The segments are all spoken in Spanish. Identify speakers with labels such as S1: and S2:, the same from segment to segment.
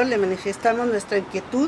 S1: Le manifestamos nuestra inquietud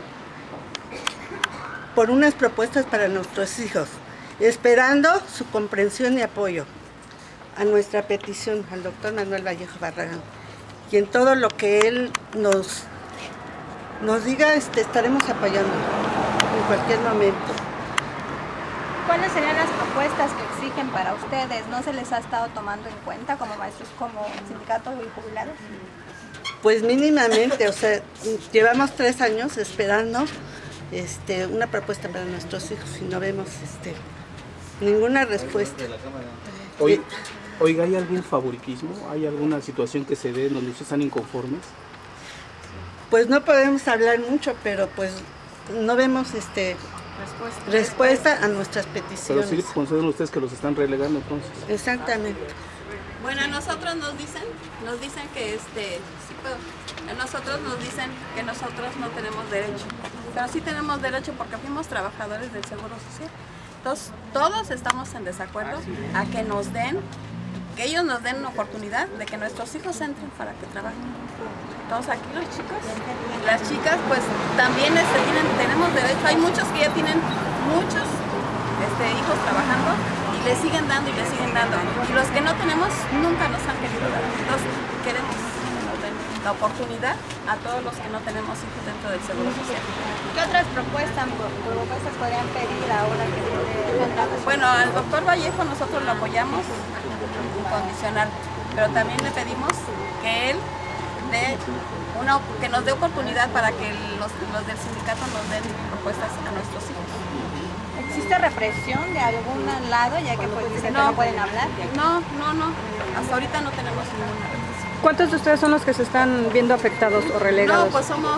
S1: por unas propuestas para nuestros hijos, esperando su comprensión y apoyo a nuestra petición al doctor Manuel Vallejo Barragán. Y en todo lo que él nos diga, estaremos apoyando en cualquier momento.
S2: ¿Cuáles serían las propuestas que exigen para ustedes? ¿No se les ha estado tomando en cuenta como maestros, como sindicatos y jubilados?
S1: Pues mínimamente, o sea, llevamos 3 años esperando una propuesta para nuestros hijos y no vemos ninguna respuesta.
S3: Oiga, ¿hay algún favoritismo? ¿Hay alguna situación que se dé donde ustedes están inconformes?
S1: Pues no podemos hablar mucho, pero pues no vemos respuesta a nuestras peticiones.
S3: Pero sí consideran ustedes que los están relegando entonces.
S1: Exactamente.
S4: Bueno, a nosotros nos dicen que nosotros nos dicen que nosotros no tenemos derecho, pero sí tenemos derecho porque fuimos trabajadores del Seguro Social. Entonces, todos estamos en desacuerdo a que ellos nos den una oportunidad de que nuestros hijos entren para que trabajen. Entonces aquí los chicos y las chicas pues también tenemos derecho. Hay muchos que ya tienen muchos hijos trabajando y les siguen dando y les siguen dando. Y los que no tenemos nunca nos han querido dar. Entonces queremos que nos den la oportunidad a todos los que no tenemos hijos dentro del Seguro Social.
S2: ¿Qué otras propuestas podrían pedir ahora que se
S4: Bueno, al doctor Vallejo nosotros lo apoyamos incondicional, pero también le pedimos que él que nos dé oportunidad para que los del sindicato nos den propuestas a nuestros hijos.
S2: ¿Existe represión de algún lado, ya que pues dicen que no pueden hablar?
S4: No. Hasta ahorita no tenemos ninguna represión.
S5: ¿Cuántos de ustedes son los que se están viendo afectados o relegados?
S4: No, pues somos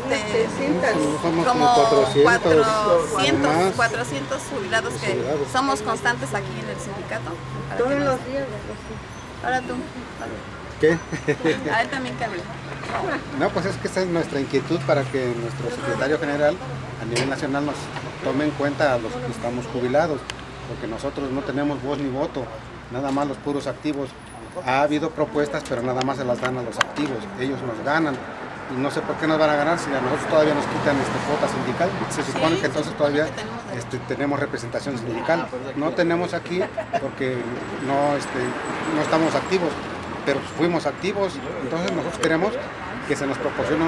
S6: como
S4: 400 jubilados que somos constantes aquí en el sindicato.
S1: Todos los días.
S4: Ahora tú.
S6: ¿Qué?
S4: A él también que hable.
S6: No, pues es que esa es nuestra inquietud para que nuestro secretario general a nivel nacional nos tome en cuenta a los que estamos jubilados, porque nosotros no tenemos voz ni voto, nada más los puros activos. Ha habido propuestas, pero nada más se las dan a los activos, ellos nos ganan. Y no sé por qué nos van a ganar si a nosotros todavía nos quitan cuota sindical. Se supone que entonces todavía tenemos representación sindical. No tenemos aquí porque no estamos activos, pero fuimos activos. Entonces nosotros queremos que se nos proporcione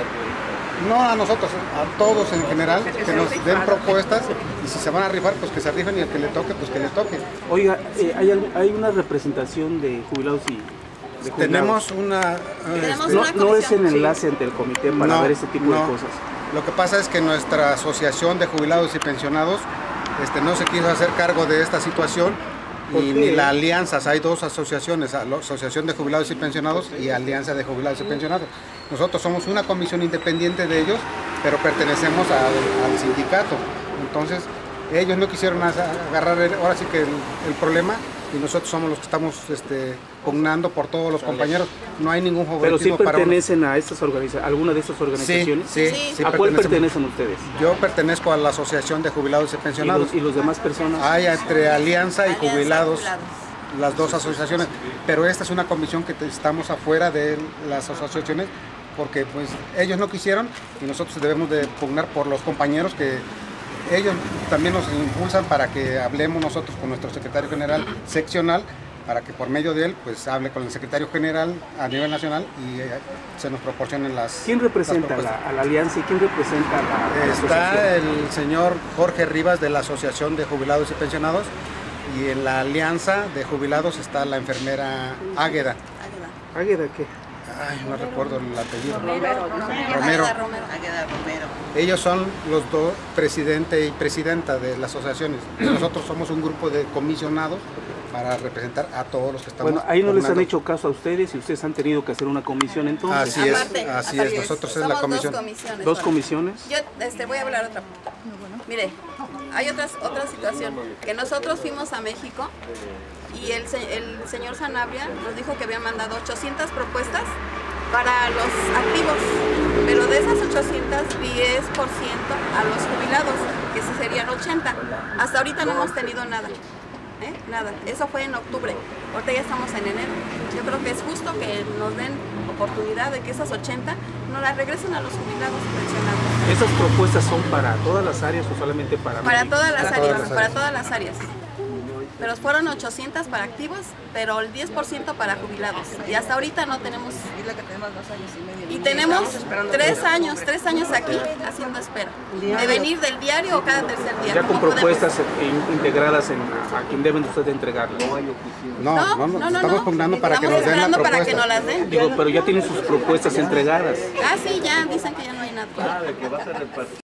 S6: no a nosotros, a todos en general, que nos den propuestas y si se van a rifar, pues que se rifen y el que le toque, pues que le toque.
S3: Oiga, ¿hay una representación de jubilados y de jubilados?
S6: Tenemos una
S3: no es el enlace ante el comité para ver ese tipo de cosas.
S6: Lo que pasa es que nuestra asociación de jubilados y pensionados no se quiso hacer cargo de esta situación y ni la alianza. Hay dos asociaciones, la Asociación de Jubilados y Pensionados y Alianza de Jubilados y Pensionados. Nosotros somos una comisión independiente de ellos, pero pertenecemos al sindicato. Entonces ellos no quisieron agarrar ahora sí que el problema y nosotros somos los que estamos pugnando por todos los compañeros. No hay ningún favoritismo.
S3: ¿Pero sí pertenecen a estas alguna de estas organizaciones?
S6: Sí.
S3: ¿A cuál pertenecen ustedes?
S6: Yo pertenezco a la Asociación de Jubilados y Pensionados.
S3: ¿Y los demás personas?
S6: Hay entre Alianza y Jubilados, las dos asociaciones, pero esta es una comisión que estamos afuera de las asociaciones porque pues ellos no quisieron y nosotros debemos de pugnar por los compañeros que ellos también nos impulsan para que hablemos nosotros con nuestro secretario general seccional, para que por medio de él pues hable con el secretario general a nivel nacional y se nos proporcionen las...
S3: ¿Quién representa a la alianza y quién representa a la
S6: Está el señor Jorge Rivas de la Asociación de Jubilados y Pensionados y en la alianza de jubilados está la enfermera Águeda.
S3: ¿Águeda qué?
S6: Ay, no recuerdo el apellido.
S4: Romero.
S6: Ellos son los dos, presidente y presidenta de las asociaciones. Nosotros somos un grupo de comisionados para representar a todos los que estamos.
S3: Bueno, ahí no les han hecho caso a ustedes y ustedes han tenido que hacer una comisión entonces.
S6: Así es. Nosotros es la comisión.
S3: ¿Dos comisiones?
S4: Yo voy a hablar otra. Mire, hay otra situación, que nosotros fuimos a México y el señor Sanabria nos dijo que había mandado 800 propuestas para los activos, pero de esas 800, 10% a los jubilados, que serían 80. Hasta ahorita no hemos tenido nada. Nada. Eso fue en octubre. Ahorita ya estamos en enero. Yo creo que es justo que nos den oportunidad de que esas 80 nos las regresen a los jubilados y pensionados.
S3: ¿Esas propuestas son para todas las áreas o solamente para
S4: Para
S3: médicos?
S4: todas las áreas, para todas las áreas. Pero fueron 800 para activos, pero el 10% para jubilados. Y hasta ahorita no tenemos. Y tenemos 3 años aquí haciendo espera. De venir del diario o cada tercer día.
S3: Ya con
S4: ¿Cómo podemos?
S3: propuestas integradas a quien deben ustedes entregarlas.
S6: No, estamos pugnando para que nos den la
S4: esperando para que
S6: propuesta.
S4: nos las den.
S3: Digo, pero ya tienen sus propuestas entregadas.
S4: Ah, sí, ya dicen que ya no hay nada.